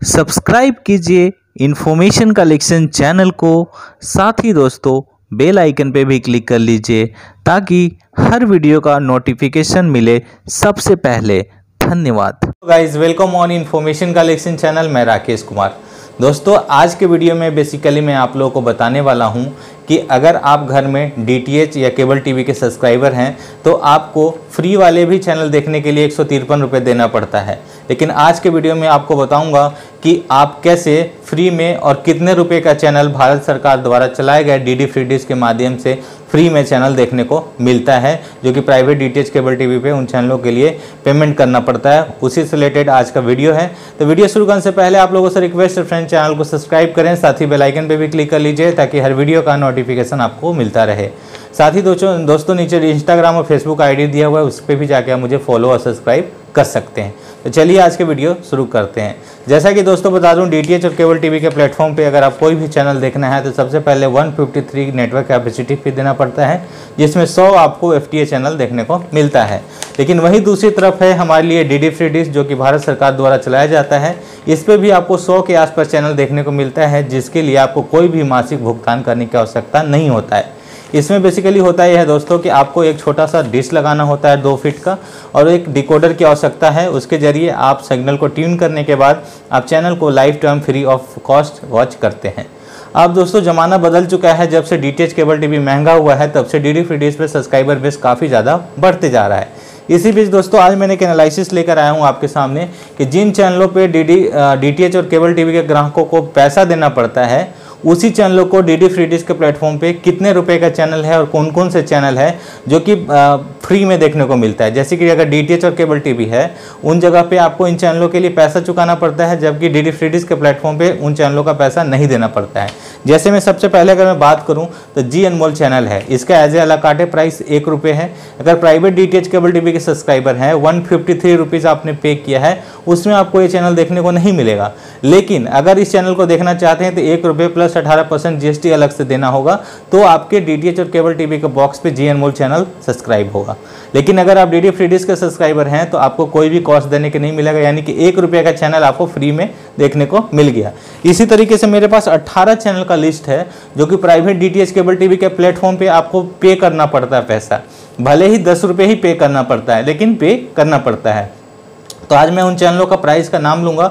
Subscribe कीजिए information collection channel को। साथ ही दोस्तों बेल आइकन पे भी क्लिक कर लीजिए ताकि हर वीडियो का नोटिफिकेशन मिले सबसे पहले। धन्यवाद। Guys welcome on information collection channel. मैं राकेश कुमार। दोस्तों आज के वीडियो में बेसिकली मैं आप लोगों को बताने वाला हूं कि अगर आप घर में डीटीएच या केबल टीवी के सब्सक्राइबर हैं तो आपको फ्री वाले भी चैनल देखने के लिए 153 रुपये देना पड़ता है। लेकिन आज के वीडियो में आपको बताऊंगा कि आप कैसे फ्री में और कितने रुपए का चैनल भारत सरकार द्वारा चलाए गए डीडी फ्री डिश के माध्यम से फ्री में चैनल देखने को मिलता है, जो कि प्राइवेट डीटीएच केबल टीवी पे उन चैनलों के लिए पेमेंट करना पड़ता है। उसी से रिलेटेड आज का वीडियो है। तो वीडियो शुरू करने से पहले आप लोगों से रिक्वेस्ट है फ्रेंड, चैनल को सब्सक्राइब करें, साथ ही बेल आइकन पे भी क्लिक कर लीजिए ताकि हर वीडियो का नोटिफिकेशन आपको मिलता रहे। साथ ही दोस्तों नीचे इंस्टाग्राम और फेसबुक आईडी दिया हुआ है, उस पर भी जाके आप मुझे फॉलो और सब्सक्राइब कर सकते हैं। तो चलिए आज के वीडियो शुरू करते हैं। जैसा कि दोस्तों बता दूं, डीटीएच और केबल टीवी के प्लेटफॉर्म पे अगर आप कोई भी चैनल देखना है तो सबसे पहले 153 नेटवर्क कैपेसिटी फी देना पड़ता है, जिसमें 100 आपको एफटीए चैनल देखने को मिलता है। लेकिन वही दूसरी तरफ है हमारे लिए डीडी फ्री डिश, जो कि भारत सरकार द्वारा चलाया जाता है। इस पर भी आपको 100 के आसपास चैनल देखने को मिलता है, जिसके लिए आपको कोई भी मासिक भुगतान करने की आवश्यकता नहीं होता है। इसमें बेसिकली होता यह है दोस्तों कि आपको एक छोटा सा डिश लगाना होता है 2 फीट का, और एक डिकोडर की आवश्यकता है। उसके जरिए आप सिग्नल को ट्यून करने के बाद आप चैनल को life time free of cost watch करते हैं। अब दोस्तों ज़माना बदल चुका है। जब से डीटीएच केबल टीवी महंगा हुआ है तब से डीडी फ्री डिश पे सब्सक्राइबर बेस काफ़ी ज़्यादा बढ़ते जा रहा है। इसी बीच दोस्तों आज मैंने एक एनालिसिस लेकर आया हूँ आपके सामने कि जिन चैनलों पे डीटीएच और केबल टीवी के ग्राहकों को पैसा देना पड़ता है, उसी चैनलों को डीडी फ्री डिश के प्लेटफॉर्म पे कितने रुपए का चैनल है और कौन कौन से चैनल है जो कि फ्री में देखने को मिलता है। जैसे कि अगर डीटीएच और केबल टीवी है, उन जगह पे आपको इन चैनलों के लिए पैसा चुकाना पड़ता है, जबकि डीडी फ्री डिश के प्लेटफॉर्म पे उन चैनलों का पैसा नहीं देना पड़ता है। जैसे मैं सबसे पहले अगर मैं बात करूँ तो जी अनमोल चैनल है, इसका एज ए अला कार्टे प्राइस 1 रुपये है। अगर प्राइवेट डीटीएच केबल टीवी के सब्सक्राइबर हैं 153 रुपीज़ आपने पे किया है, उसमें आपको ये चैनल देखने को नहीं मिलेगा। लेकिन अगर इस चैनल को देखना चाहते हैं तो 1 रुपये प्लस 18% जीएसटी अलग से देना होगा, तो आपके डीटीएच और केबल टीवी के बॉक्स पे जी अनमोल चैनल सब्सक्राइब होगा। लेकिन अगर आप डीडी फ्री डिश के सब्सक्राइबर हैं तो आपको कोई भी कॉस्ट देने के नहीं मिलेगा, यानी कि 1 रुपये का चैनल आपको फ्री में देखने को मिल गया। इसी तरीके से मेरे पास 18 चैनल का लिस्ट है जो कि प्राइवेट डीटीएच केबल टीवी के प्लेटफॉर्म पे आपको पे करना पड़ता है पैसा। भले ही 10 रुपये ही पे करना पड़ता है, लेकिन पे करना पड़ता है। तो आज मैं उन चैनलों का प्राइस का नाम लूँगा,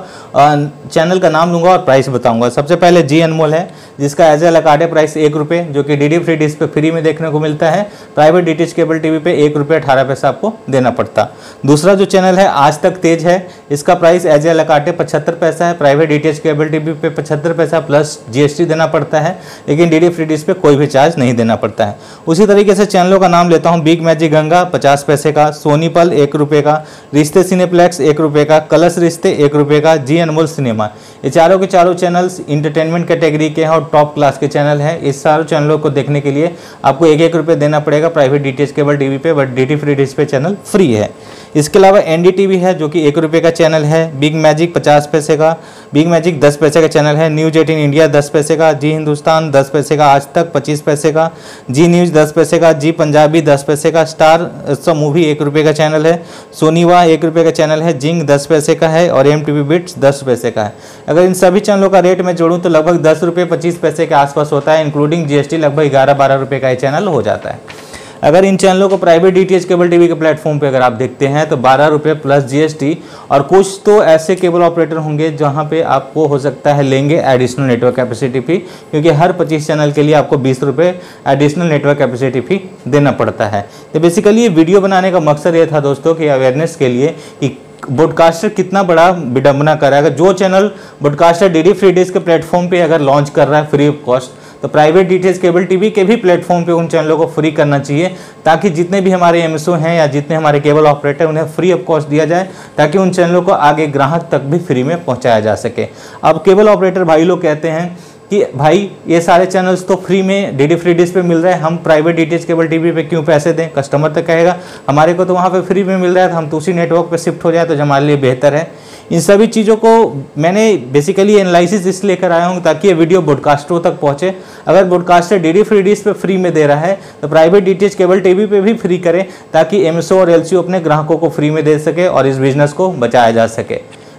चैनल का नाम लूँगा और प्राइस बताऊँगा। सबसे पहले जी अनमोल है, जिसका एज ए कार्ड प्राइस 1 रुपये, जो कि डीडी फ्री डिश पे फ्री में देखने को मिलता है। प्राइवेट डीटीएच केबल टीवी पे 1 रुपये 18 पैसा आपको देना पड़ता। दूसरा जो चैनल है आज तक तेज है, इसका प्राइस एज ए कार्टे 75 पैसा है। प्राइवेट डीटीएच केबल टीवी पे 75 पैसा प्लस जीएसटी देना पड़ता है, लेकिन डीडी फ्री डिश पे कोई भी चार्ज नहीं देना पड़ता है। उसी तरीके से चैनलों का नाम लेता हूँ। बिग मैजिक गंगा 50 पैसे का, सोनी पल 1 रुपये का, रिश्ते सिनेप्लेक्स 1 रुपये का, कलश रिश्ते 1 रुपये का, जी अनमोल सिनेमा। ये चारों के चारों चैनल्स इंटरटेनमेंट कैटेगरी के हैं और टॉप क्लास के चैनल हैं। इस सारे चैनलों को देखने के लिए आपको 1-1 रुपये देना पड़ेगा प्राइवेट डीटीएच केबल टीवी पे, बट डीडी फ्री डिश पे चैनल फ्री है। इसके अलावा एनडीटीवी है, जो कि 1 रुपये का चैनल है। बिग मैजिक 50 पैसे का, बिग मैजिक 10 पैसे का चैनल है। न्यूज 18 इंडिया 10 पैसे का, जी हिंदुस्तान 10 पैसे का, आज तक 25 पैसे का, जी न्यूज़ 10 पैसे का, जी पंजाबी 10 पैसे का, स्टार मूवी 1 रुपये का चैनल है। सोनीवा 1 रुपये का चैनल है, जिंग 10 पैसे का है और एमटीवी बिट्स 10 पैसे का है। अगर इन सभी चैनलों का रेट मैं जोड़ूं तो लगभग 10 रुपये 25 पैसे के आसपास होता है, इंक्लूडिंग जीएसटी लगभग 11-12 रुपये का ये चैनल हो जाता है। अगर इन चैनलों को प्राइवेट डीटीएच केबल टीवी के प्लेटफॉर्म पे अगर आप देखते हैं तो 12 रुपये प्लस जीएसटी, और कुछ तो ऐसे केबल ऑपरेटर होंगे जहां पे आपको हो सकता है लेंगे एडिशनल नेटवर्क कैपेसिटी फी, क्योंकि हर 25 चैनल के लिए आपको 20 रुपये एडिशनल नेटवर्क कैपेसिटी फी देना पड़ता है। तो बेसिकली ये वीडियो बनाने का मकसद ये था दोस्तों कि अवेयरनेस के लिए कि ब्रॉडकास्टर कितना बड़ा विडंबना कर रहा है। अगर जो channel broadcaster DD free dish के प्लेटफॉर्म पे अगर लॉन्च कर रहा है फ्री ऑफ कॉस्ट, तो प्राइवेट डीटीएच केबल टीवी के भी प्लेटफॉर्म पे उन चैनलों को फ्री करना चाहिए, ताकि जितने भी हमारे एमएसओ हैं या जितने हमारे केबल ऑपरेटर उन्हें फ्री ऑफ कॉस्ट दिया जाए, ताकि उन चैनलों को आगे ग्राहक तक भी फ्री में पहुंचाया जा सके। अब केबल ऑपरेटर भाई लोग कहते हैं कि भाई ये सारे चैनल्स तो फ्री में डीडी फ्री डिश पे मिल रहे हैं, हम प्राइवेट डीटीएच केबल टीवी पे क्यों पैसे दें। कस्टमर तक कहेगा हमारे को तो वहाँ पे फ्री में मिल रहा है, तो हम तो उसी नेटवर्क पे शिफ्ट हो जाए तो हमारे लिए बेहतर है। इन सभी चीज़ों को मैंने बेसिकली एनालिसिस इसलिए लेकर आया हूँ ताकि ये वीडियो ब्रॉडकास्टरों तक पहुँचे। अगर ब्रॉडकास्टर डीडी फ्री डिश पे फ्री में दे रहा है तो प्राइवेट डीटीएच केबल टीवी पे भी फ्री करें, ताकि एमएसओ और एलसीओ अपने ग्राहकों को फ्री में दे सके और इस बिजनेस को बचाया जा सके।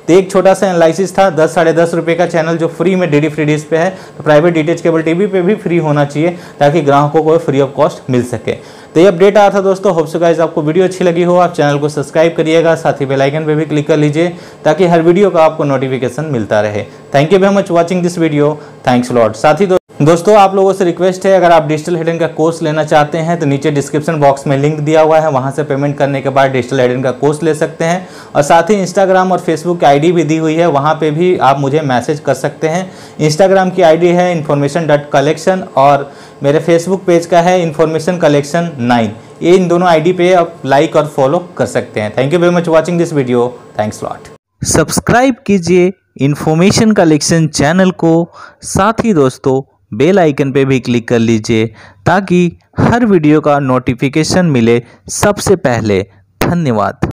तो एक छोटा सा एनालिसिस था, 10 साढ़े 10 रुपये का चैनल जो फ्री में डीडी फ्री डिश पे है, तो प्राइवेट डीटीएच केबल टीवी पे भी फ्री होना चाहिए ताकि ग्राहकों को फ्री ऑफ कॉस्ट मिल सके। तो ये अपडेट आया था दोस्तों। होप सो गाइस आपको वीडियो अच्छी लगी हो, आप चैनल को सब्सक्राइब करिएगा, साथ ही बेल आइकन पे भी क्लिक कर लीजिए ताकि हर वीडियो का आपको नोटिफिकेशन मिलता रहे। Thank you very much watching this video, thanks lot. साथ ही दोस्तों आप लोगों से रिक्वेस्ट है, अगर आप डिजिटल हेडन का कोर्स लेना चाहते हैं तो नीचे डिस्क्रिप्शन बॉक्स में लिंक दिया हुआ है, वहां से पेमेंट करने के बाद डिजिटल हेडन का कोर्स ले सकते हैं। और साथ ही इंस्टाग्राम और फेसबुक की आईडी भी दी हुई है, वहां पे भी आप मुझे मैसेज कर सकते हैं। इंस्टाग्राम की आईडी है information.collection और मेरे फेसबुक पेज का है information collection 9। ये इन दोनों आईडी पे आप लाइक और फॉलो कर सकते हैं। Thank you very much watching this video, thanks lot. Subscribe कीजिए इन्फॉर्मेशन कलेक्शन चैनल को, साथ ही दोस्तों बेल आइकन पे भी क्लिक कर लीजिए ताकि हर वीडियो का नोटिफिकेशन मिले सबसे पहले। धन्यवाद।